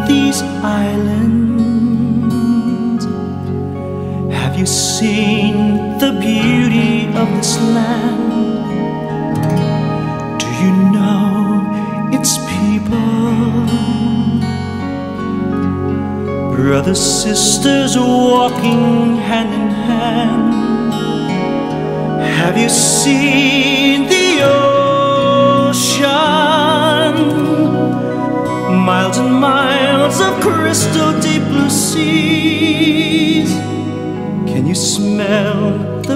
these islands? Have you seen the beauty of this land? Do you know its people? Brothers, sisters walking hand in hand. Have you seen the ocean? Miles and miles of crystal deep blue seas. Can you smell the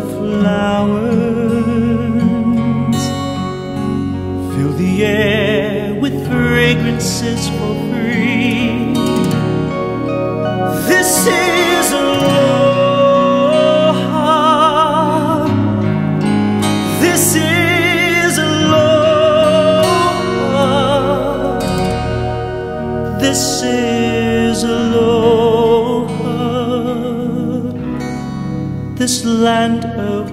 flowers? Fill the air with fragrances for free. This is aloha. This is aloha. This is aloha. This land of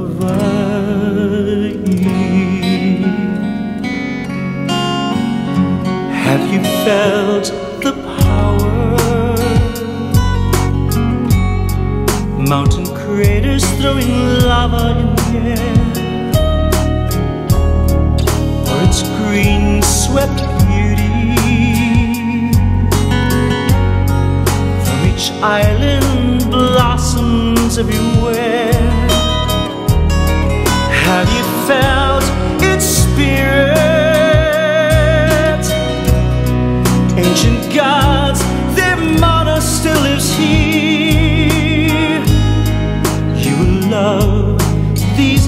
Hawaii. Have you felt the power? Mountain craters throwing lava in the air, or its green swept beauty. From each island blossoms everywhere. Have you felt its spirit? Ancient gods, their mana still lives here. You will love these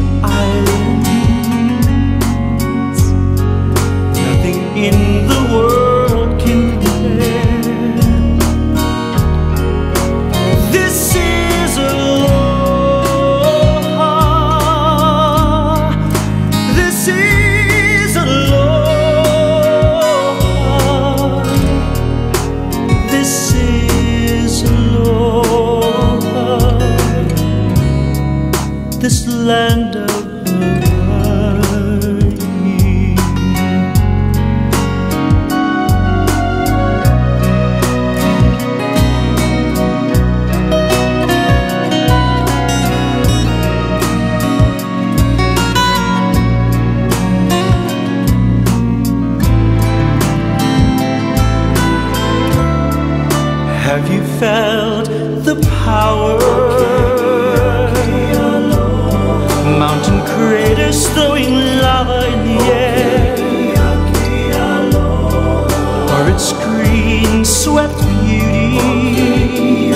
islands. Nothing in the world can compare. This is aloha. This is aloha. This is aloha. This land of Hawaii. Have you felt the power? Mountain craters throwing lava in the air, or its green swept beauty.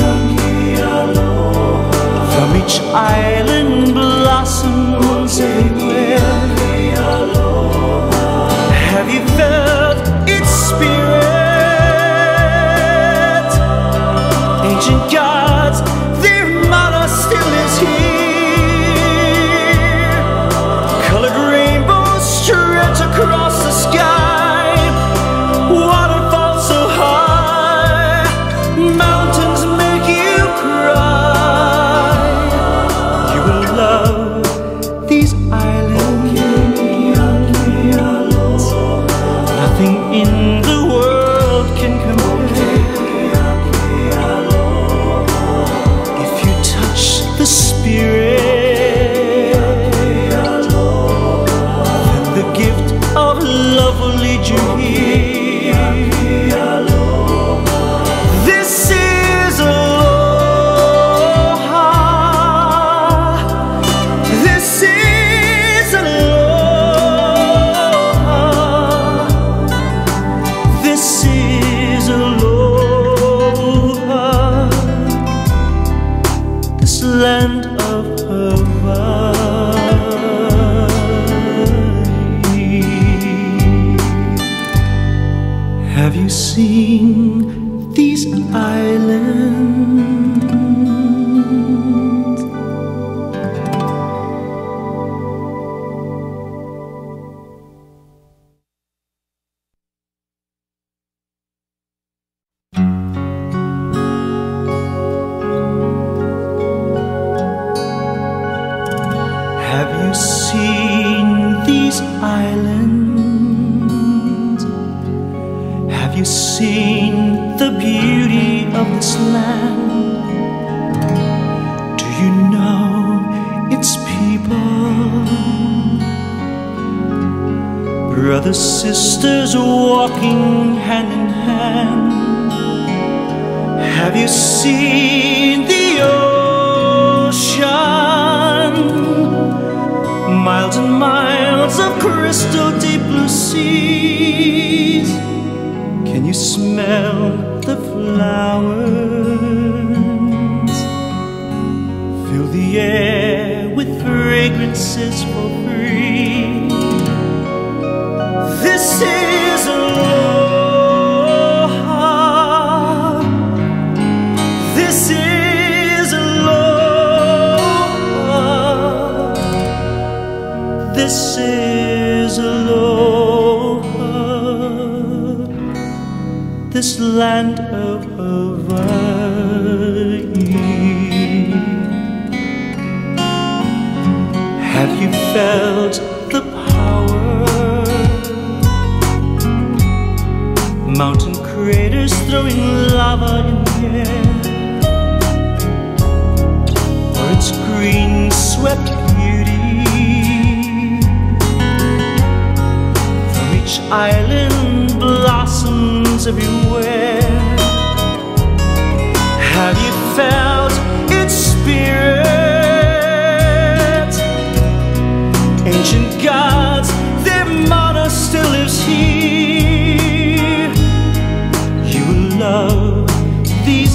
From each island blossoms everywhere. Have you felt its spirit? Ancient gods, their mana still is here. Colored rainbows stretch across the sky. Waterfalls so high, mountains make you cry. You will love these islands. Nothing in the world can compare. If you touch the spirit, then the gift of love will lead you here. This is aloha. This is aloha. This is aloha. This land of Hawaii. Have you seen these islands? Have you seen these islands? Have you seen the beauty of this land? Do you know its people? Brothers, sisters walking hand in hand. Have you seen the ocean? Miles and miles of crystal deep blue seas. Can you smell the flowers? Fill the air with fragrances for free. This is aloha. This is aloha. This is aloha. This land of Hawaii. Have you felt the power? Mountain craters throwing lava in the air, or its green swept beauty. From each island blossoms everywhere. Have you felt its spirit? Ancient gods, their mana still lives here. You will love these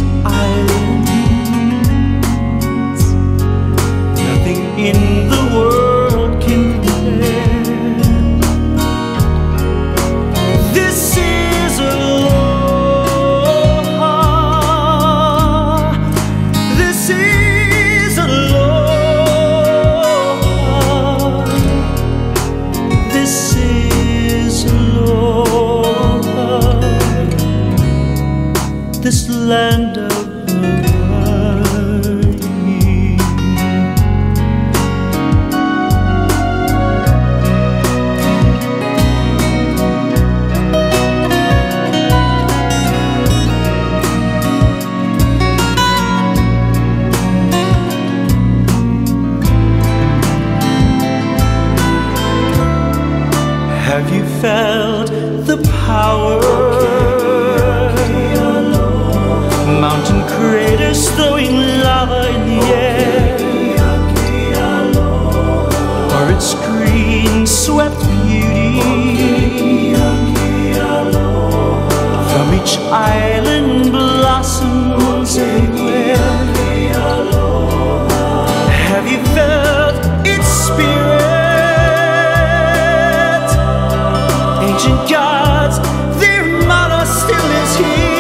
islands. Nothing in the world can compare. This is aloha. This is aloha. This is aloha. This land of Hawaii. Have you felt the power? Mountain craters throwing lava in the air, or its green swept beauty. From each island blossoms everywhere. Have you felt its spirit? Ancient gods, their mana still is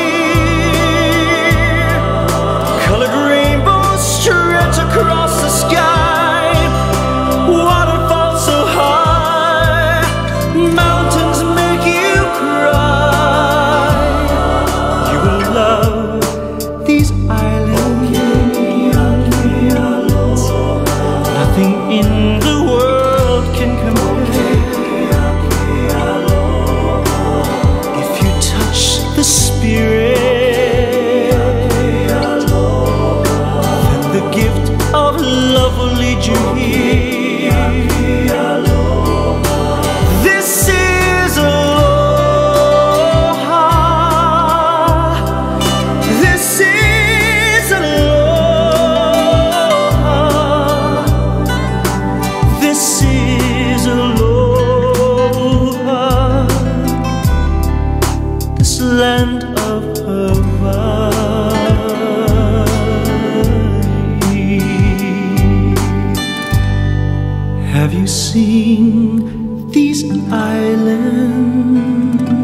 here. Colored rainbows stretch across the sky. Waterfalls so high, mountains make you cry. You will love these islands. Nothing in the world can compare. If you touch the spirit, then the gift of love will lead you here. This is aloha. This is aloha. This is aloha. This land of Hawaii. Have you seen these islands?